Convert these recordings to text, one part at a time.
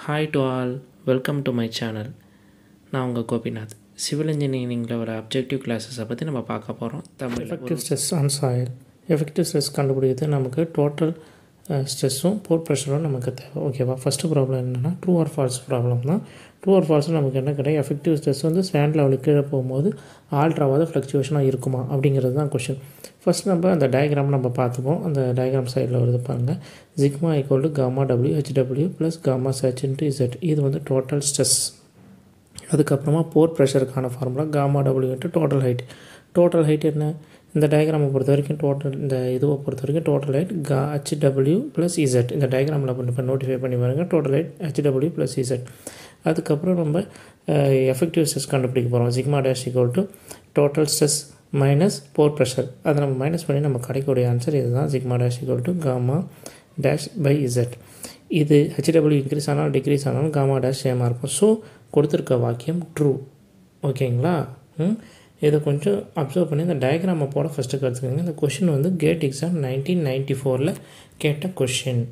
Hi to all, welcome to my channel. நான் உங்கள் Gopinath. Civil இன்ஜினியரிங்கில் வர அப்ஜெக்டிவ் கிளாஸஸை பற்றி நம்ம பார்க்க போகிறோம். Tamil effective stress on soil. Effective stress கண்டுபிடிக்கிறது நமக்கு டோட்டல் ஸ்ட்ரெஸ்ஸும் போர் ப்ரெஷரும் நமக்கு தேவை. ஓகேவா? ஃபஸ்ட்டு ப்ராப்ளம் என்னென்னா ட்ரூ ஆர் ஃபால்ஸ் ப்ராப்ளம் தான். ட்ரூ ஆர் ஃபால்ஸும் நமக்கு என்ன கிடையாது, எஃபெக்டிவ் ஸ்ட்ரெஸ் வந்து ஸ்டாண்ட் லெவலுக்கு கீழே போகும்போது ஆல்ட்ராவாத ஃப்ளக்சுவேஷனாக இருக்குமா அப்படிங்கிறது தான் கொஷின். ஃபஸ்ட் நம்ம அந்த டயக்ராம் நம்ம பார்த்துப்போம். அந்த டயக்ராம் சைடில் வருது பாருங்கள். Sigma equal to gamma W H W plus gamma sat into Z. இது வந்து டோட்டல் ஸ்ட்ரெஸ். அதுக்கப்புறமா போர் ப்ரெஷருக்கான formula gamma W into total height. Total height என்ன? இந்த டயக்ராமை பொறுத்த வரைக்கும் இந்த இதுவை பொறுத்த வரைக்கும் total height H W plus Z. இந்த டயக்ராமில் இப்போ நோட்டிஃபை பண்ணி பாருங்கள். Total height H W plus Z. அதுக்கப்புறம் நம்ம எஃபெக்டிவ் ஸ்ட்ரெஸ் கண்டுபிடிக்க போகிறோம். Sigma dash equal to total stress minus pore pressure. அதை நம்ம மைனஸ் பண்ணி நம்ம கிடைக்கக்கூடிய ஆன்சர் இதுதான். Sigma dash equal to gamma dash by Z. இது ஹெச்டபிள்யூ இன்க்ரீஸ் ஆனாலும் டிக்ரீஸ் ஆனாலும் காமா டேஷ் சேமாக இருக்கும். ஸோ கொடுத்துருக்க வாக்கியம் ட்ரூ. ஓகேங்களா? இதை கொஞ்சம் அப்சர்வ் பண்ணி இந்த டயக்ராமை போட ஃபஸ்ட்டு கற்றுக்குங்க. இந்த கொஷின் வந்து கேட் எக்ஸாம் 1994 கேட்ட கொஷின்.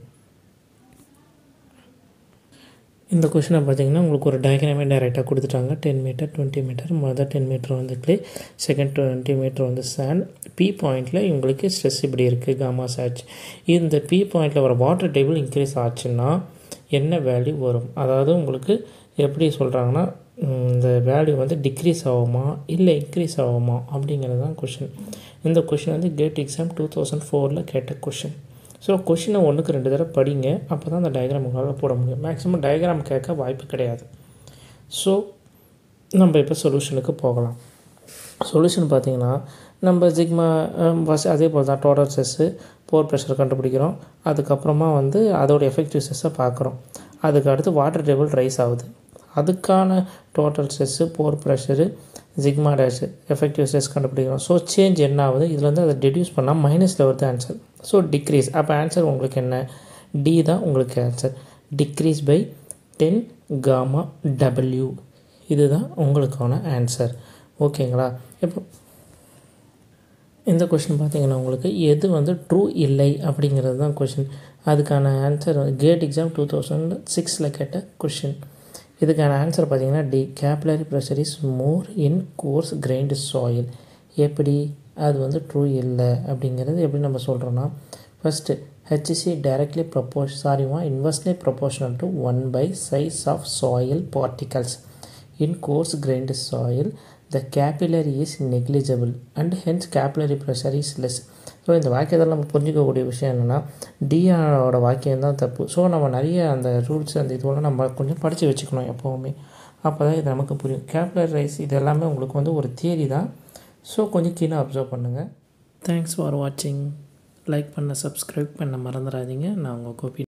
இந்த கொஷினை பார்த்தீங்கன்னா உங்களுக்கு ஒரு டயக்ராமே டைரெக்டாக கொடுத்துட்டாங்க. 10 மீட்டர் 20 மீட்டர், மொதல் 10 மீட்டர் வந்து கிளே, செகண்ட் 20 மீட்டர் வந்து சாண்ட். பி பாயிண்டில் உங்களுக்கு ஸ்ட்ரெஸ் இப்படி இருக்குது, காமா சாச். இந்த பி பாயிண்டில் வர வாட்டர் டேபிள் இன்க்ரீஸ் ஆச்சுன்னா என்ன வேல்யூ வரும்? அதாவது உங்களுக்கு எப்படி சொல்கிறாங்கன்னா இந்த வேல்யூ வந்து டிக்ரீஸ் ஆகுமா இல்லை இன்க்ரீஸ் ஆகுமா அப்படிங்கிறது தான் கொஷின். இந்த கொஷின் வந்து கேட் எக்ஸாம் 2004 கேட்ட கொஷின். ஸோ கொஷினை 1க்கு 2 தடவை படிங்க. அப்போ தான் அந்த டயக்ராம் உங்களால் போட முடியும். மேக்ஸிமம் டயக்ராம் கேட்க வாய்ப்பு கிடையாது. ஸோ நம்ம இப்போ சொல்யூஷனுக்கு போகலாம். சொல்யூஷன் பார்த்திங்கன்னா நம்ம சிக்மா அதே போல் தான் டோட்டல் ஸ்ட்ரெஸ்ஸு போர் ப்ரெஷர் கண்டுபிடிக்கிறோம். அதுக்கப்புறமா வந்து அதோட எஃபெக்டிவ் ஸ்ட்ரெஸ்ஸை பார்க்குறோம். அதுக்கு அடுத்து வாட்டர் டேபிள் ரைஸ் ஆகுது. அதுக்கான total stress pore pressure sigma dash effective stress கண்டுபிடிக்கிறோம். ஸோ சேஞ்ச் என்ன ஆகுது? இதுலேருந்து அதை டிடியூஸ் பண்ணால் மைனஸில் வருது ஆன்சர். So decrease. அப்போ ஆன்சர் உங்களுக்கு என்ன? டி தான் உங்களுக்கு answer. Decrease by 10 gamma W. இதுதான் உங்களுக்கான ஆன்சர். ஓகேங்களா? இப்போ இந்த கொஷின் பார்த்தீங்கன்னா உங்களுக்கு எது வந்து ட்ரூ இல்லை அப்படிங்கிறது தான் கொஷின். அதுக்கான ஆன்சர் கேட் எக்ஸாம் 2006 கேட்ட கொஷின். இதுக்கான ஆன்சர் பார்த்தீங்கன்னா D. Capillary pressure is more in coarse grained soil. எப்படி அது வந்து ட்ரூ இல்லை அப்படிங்கிறது எப்படி நம்ம சொல்கிறோன்னா, first HCC directly inversely proportional to 1 size of soil particles. In coarse grained soil, the capillary is negligible and hence capillary pressure is less. So இந்த வாக்கியத்தில் நம்ம புரிஞ்சிக்கக்கூடிய விஷயம் என்னென்னா டிஆரோட வாக்கியம் தான் தப்பு. ஸோ நம்ம நிறைய அந்த ரூல்ஸ் அந்த இதுவெல்லாம் நம்ம கொஞ்சம் படித்து வச்சுக்கணும் எப்போவுமே. அப்போ தான் இது நமக்கு புரியும். கேபிலரி ரைஸ் இது எல்லாமே உங்களுக்கு வந்து ஒரு தியரி தான். ஸோ கொஞ்சம் கீழே அப்சர்வ் பண்ணுங்கள். தேங்க்ஸ் ஃபார் வாட்சிங். லைக் பண்ண, சப்ஸ்கிரைப் பண்ண மறந்துடாதீங்க. நான் உங்கள் கோபி.